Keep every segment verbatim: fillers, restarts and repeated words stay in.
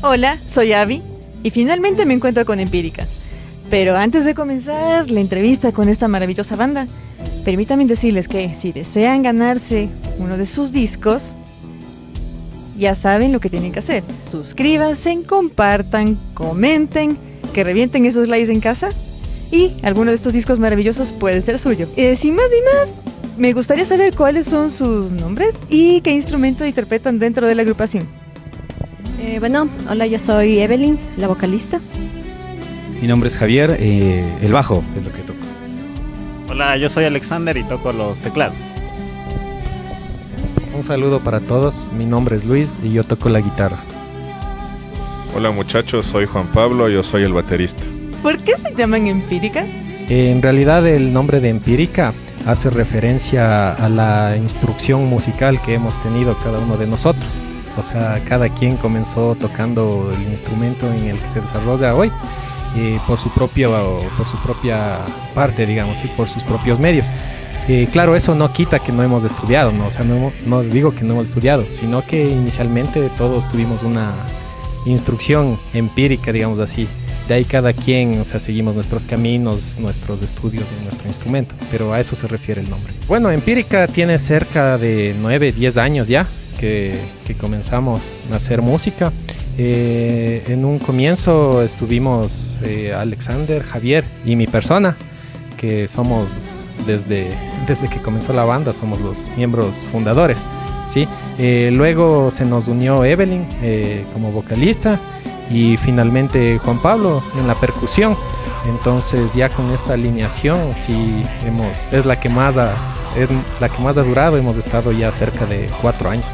Hola, soy Abby y finalmente me encuentro con Empírica. Pero antes de comenzar la entrevista con esta maravillosa banda, permítanme decirles que si desean ganarse uno de sus discos, ya saben lo que tienen que hacer. Suscríbanse, compartan, comenten, que revienten esos likes en casa y alguno de estos discos maravillosos puede ser suyo. Eh, sin más ni más, me gustaría saber cuáles son sus nombres y qué instrumento interpretan dentro de la agrupación. Eh, bueno, hola, yo soy Evelyn, la vocalista. Mi nombre es Javier, eh, el bajo es lo que toco. Hola, yo soy Alexander y toco los teclados. Un saludo para todos, mi nombre es Luis y yo toco la guitarra. Hola muchachos, soy Juan Pablo, yo soy el baterista. ¿Por qué se llaman Empírica? Eh, en realidad el nombre de Empírica hace referencia a la instrucción musical que hemos tenido cada uno de nosotros. O sea, cada quien comenzó tocando el instrumento en el que se desarrolla hoy eh, por su propio, por su propia parte, digamos, y por sus propios medios. Eh, claro, eso no quita que no hemos estudiado, ¿no? O sea, no, no digo que no hemos estudiado, sino que inicialmente todos tuvimos una instrucción empírica, digamos así. De ahí cada quien, o sea, seguimos nuestros caminos, nuestros estudios en nuestro instrumento, pero a eso se refiere el nombre. Bueno, Empírica tiene cerca de nueve, diez años ya que, que comenzamos a hacer música. Eh, en un comienzo estuvimos eh, Alexander, Javier y mi persona, que somos desde, desde que comenzó la banda, somos los miembros fundadores, ¿sí? Eh, luego se nos unió Evelyn eh, como vocalista y finalmente Juan Pablo en la percusión. Entonces ya con esta alineación sí hemos, es la que más ha, es la que más ha durado, hemos estado ya cerca de cuatro años.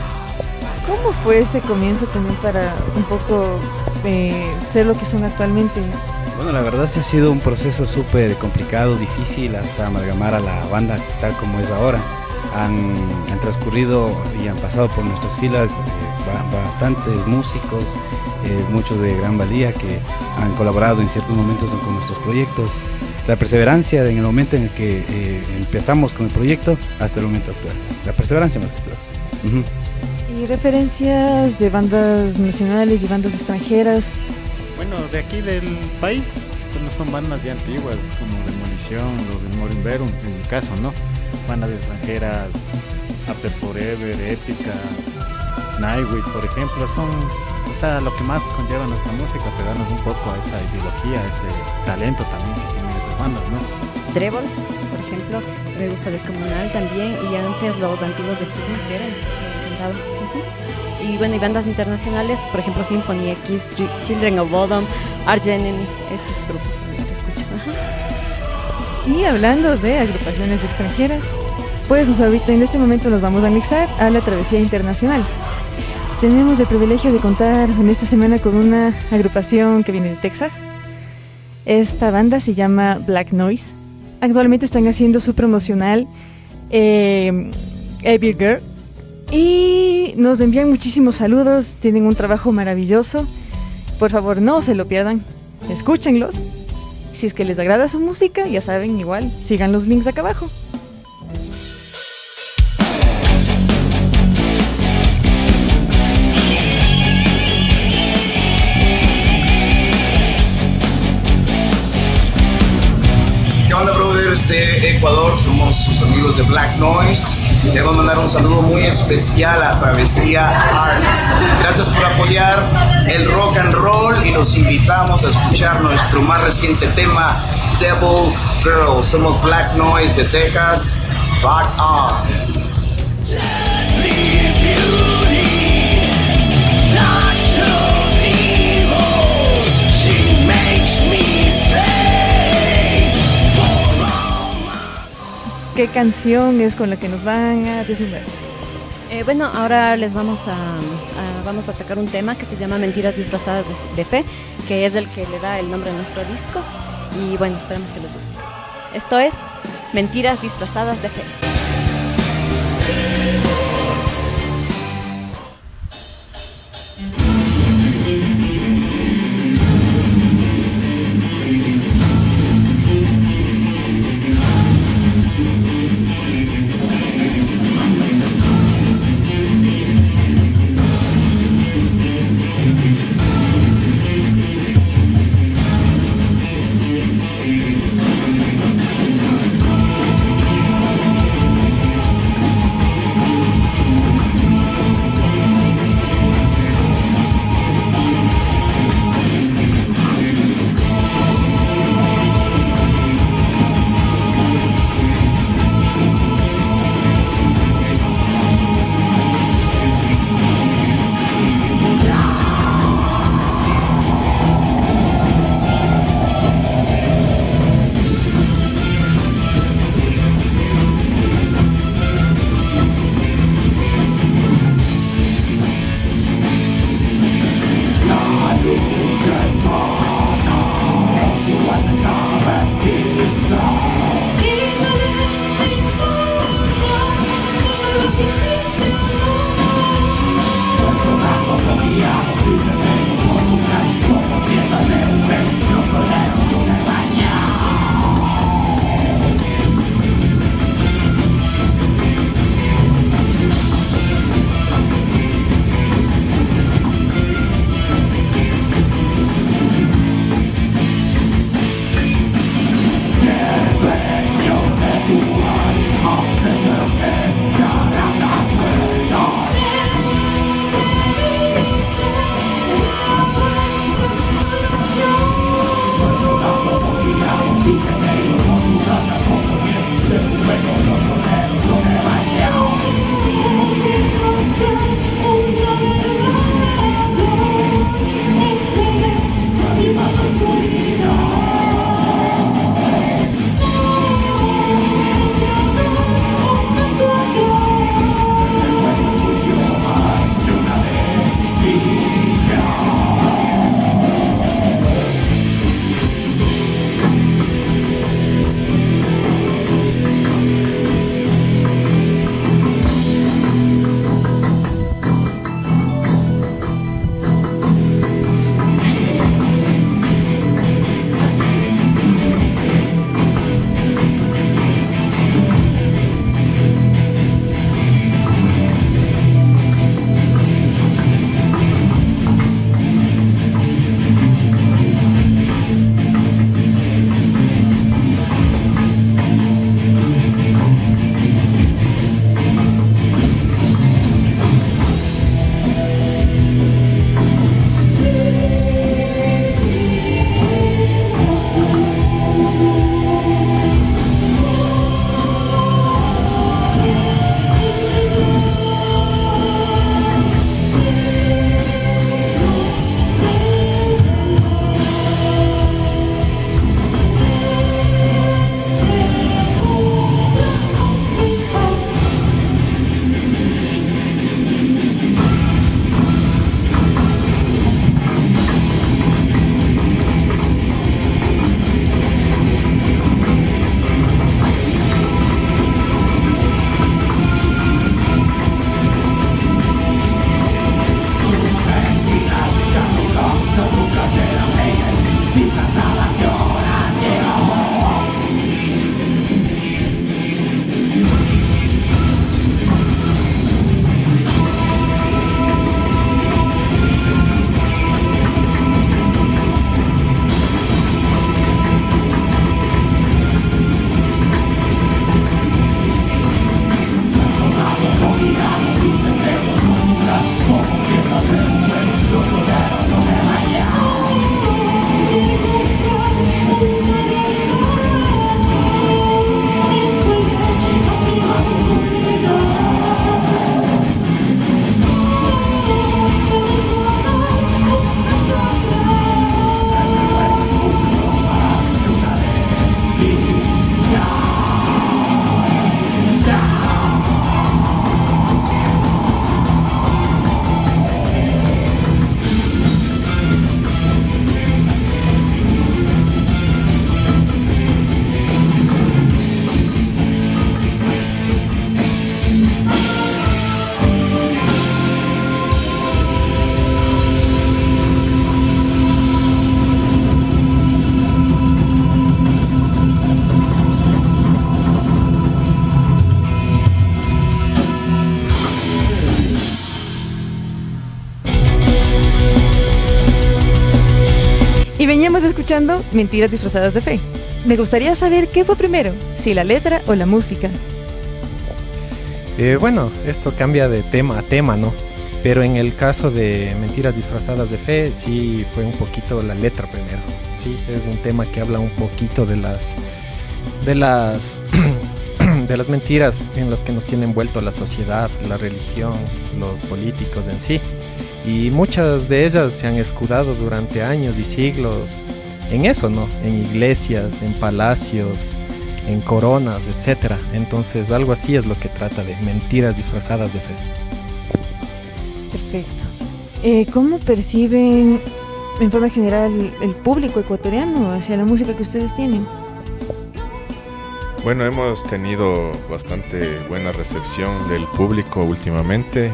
¿Cómo fue este comienzo también para un poco eh, ser lo que son actualmente? Bueno, la verdad sí ha sido un proceso súper complicado, difícil, hasta amalgamar a la banda tal como es ahora. Han, han transcurrido y han pasado por nuestras filas eh, bastantes músicos, eh, muchos de gran valía que han colaborado en ciertos momentos con nuestros proyectos. La perseverancia en el momento en el que eh, empezamos con el proyecto hasta el momento actual. La perseverancia más que todo. Uh-huh. ¿Y referencias de bandas nacionales y bandas extranjeras? Bueno, de aquí del país, pues no son bandas ya antiguas como Demolición, los de Morimberum, en mi caso, ¿no? Bandas extranjeras, After Forever, Épica, Nightwish, por ejemplo, son, o sea, lo que más conlleva nuestra música, pegarnos un poco a esa ideología, a ese talento también que tienen esas bandas, ¿no? Trébol, por ejemplo, me gusta Descomunal también, y antes los antiguos de Stigma que eran encantado. Uh-huh. Y bueno, y bandas internacionales, por ejemplo, Symphony X, Children of Bodom, Arch Enemy, esos grupos son los que escucho. Uh-huh. Y hablando de agrupaciones extranjeras, pues nos ahorita en este momento nos vamos a anexar a la travesía internacional. Tenemos el privilegio de contar en esta semana con una agrupación que viene de Texas. Esta banda se llama Black Noise. Actualmente están haciendo su promocional eh, Every Girl y nos envían muchísimos saludos. Tienen un trabajo maravilloso. Por favor, no se lo pierdan. Escúchenlos. Si es que les agrada su música, ya saben, igual, sigan los links acá abajo. ¿Qué onda, brothers de Ecuador? Somos sus amigos de Black Noise. Queremos mandar un saludo muy especial a Travesía Arts. Gracias por apoyar el rock and roll y los invitamos a escuchar nuestro más reciente tema, Devil Girl. Somos Black Noise de Texas. Rock on. ¿Qué canción es con la que nos van a desnudar? Eh, bueno, ahora les vamos a, a vamos a tocar un tema que se llama Mentiras disfrazadas de, de fe, que es el que le da el nombre a nuestro disco. Y bueno, esperemos que les guste. Esto es Mentiras disfrazadas de fe. Y veníamos escuchando Mentiras disfrazadas de fe. Me gustaría saber qué fue primero, si la letra o la música. Eh, bueno, esto cambia de tema a tema, ¿no? Pero en el caso de Mentiras disfrazadas de fe, sí fue un poquito la letra primero. Sí, es un tema que habla un poquito de las de las de las mentiras en las que nos tiene envuelto la sociedad, la religión, los políticos en sí. Y muchas de ellas se han escudado durante años y siglos en eso, ¿no? En iglesias, en palacios, en coronas, etcétera. Entonces algo así es lo que trata de Mentiras disfrazadas de fe. Perfecto. Eh, ¿Cómo perciben en forma general el público ecuatoriano hacia la música que ustedes tienen? Bueno, hemos tenido bastante buena recepción del público últimamente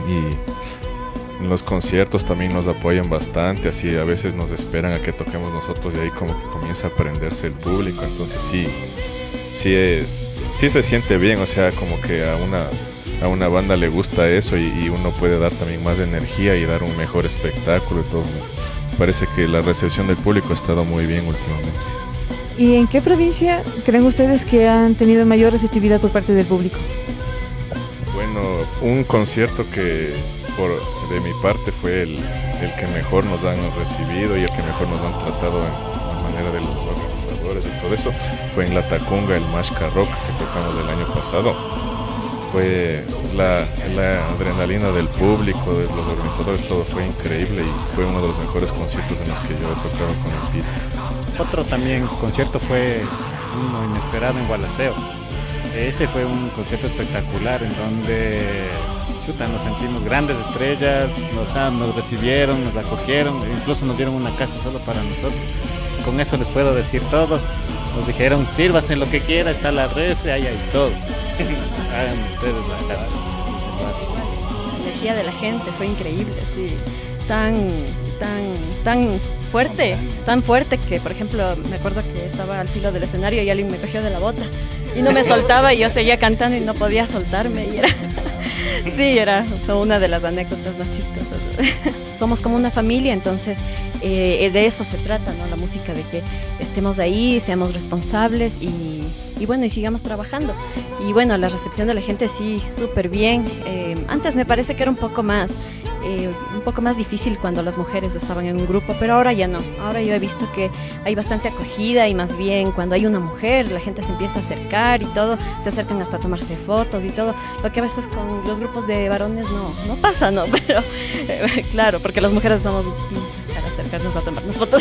y en los conciertos también nos apoyan bastante, así a veces nos esperan a que toquemos nosotros y ahí como que comienza a prenderse el público, entonces sí, sí es, sí se siente bien, o sea, como que a una, a una banda le gusta eso y, y uno puede dar también más energía y dar un mejor espectáculo y todo. Parece que la recepción del público ha estado muy bien últimamente. ¿Y en qué provincia creen ustedes que han tenido mayor receptividad por parte del público? Bueno, un concierto que por, de mi parte fue el, el que mejor nos han recibido y el que mejor nos han tratado en la manera de los organizadores y todo eso, fue en La Tacunga, el Mashka Rock que tocamos el año pasado. Fue la, la adrenalina del público, de los organizadores, todo fue increíble y fue uno de los mejores conciertos en los que yo he tocado con el Pit. Otro también concierto fue uno inesperado en Gualaceo. Ese fue un concierto espectacular en donde chuta, nos sentimos grandes estrellas, nos, ah, nos recibieron, nos acogieron, incluso nos dieron una casa solo para nosotros. Con eso les puedo decir todo. Nos dijeron, sírvase lo que quiera, está la refri, ahí hay todo. Hagan ustedes la casa. La energía de la gente fue increíble, sí. Tan, tan, tan fuerte, tan fuerte que, por ejemplo, me acuerdo que estaba al filo del escenario y alguien me cogió de la bota y no me soltaba y yo seguía cantando y no podía soltarme y era, sí, era so, una de las anécdotas más chistosas. Somos como una familia, entonces eh, de eso se trata, ¿no? La música, de que estemos ahí, seamos responsables y, y bueno, y sigamos trabajando. Y bueno, la recepción de la gente sí, súper bien. Eh, antes me parece que era un poco más Eh, un poco más difícil cuando las mujeres estaban en un grupo, pero ahora ya no. Ahora yo he visto que hay bastante acogida y más bien cuando hay una mujer la gente se empieza a acercar y todo, se acercan hasta a tomarse fotos y todo, lo que a veces con los grupos de varones no, no pasa, ¿no? Pero eh, claro, porque las mujeres somos para acercarnos a tomarnos fotos,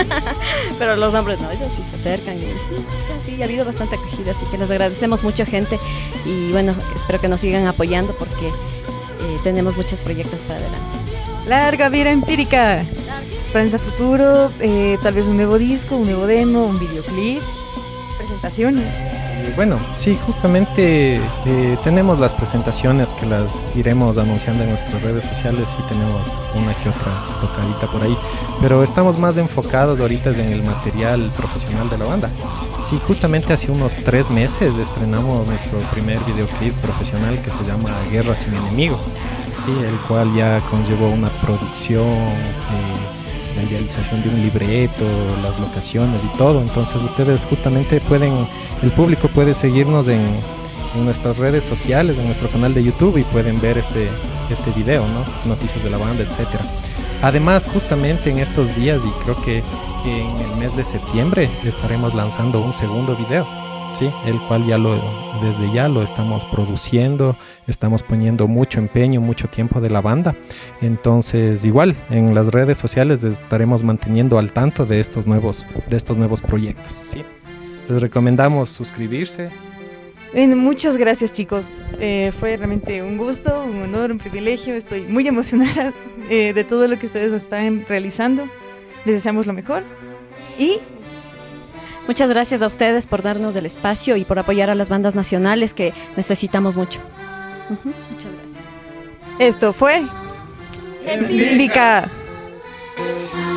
pero los hombres no, ellos sí se acercan y sí, o sea, sí, ha habido bastante acogida, así que les agradecemos mucho, gente, y bueno, espero que nos sigan apoyando porque Eh, tenemos muchos proyectos para adelante. Larga vida empírica. Prensa futuro, eh, tal vez un nuevo disco, un nuevo demo, un videoclip, presentaciones. Eh, bueno, sí, justamente eh, tenemos las presentaciones que las iremos anunciando en nuestras redes sociales y tenemos una que otra tocadita por ahí, pero estamos más enfocados ahorita en el material profesional de la banda. Sí, justamente hace unos tres meses estrenamos nuestro primer videoclip profesional que se llama Guerra sin enemigo, sí, el cual ya conllevó una producción, eh, la idealización de un libreto, las locaciones y todo. Entonces ustedes justamente pueden, el público puede seguirnos en, en nuestras redes sociales, en nuestro canal de YouTube y pueden ver este, este video, ¿no? Noticias de la banda, etcétera. Además, justamente en estos días, y creo que en el mes de septiembre estaremos lanzando un segundo video, ¿sí? El cual ya lo, desde ya lo estamos produciendo, estamos poniendo mucho empeño, mucho tiempo de la banda. Entonces, igual, en las redes sociales estaremos manteniendo al tanto de estos nuevos, de estos nuevos proyectos, ¿sí? Les recomendamos suscribirse. Bueno, muchas gracias, chicos. Eh, fue realmente un gusto, un honor, un privilegio. Estoy muy emocionada eh, de todo lo que ustedes están realizando. Les deseamos lo mejor. Y muchas gracias a ustedes por darnos el espacio y por apoyar a las bandas nacionales que necesitamos mucho. Uh-huh. Muchas gracias. Esto fue Empírica. Empírica.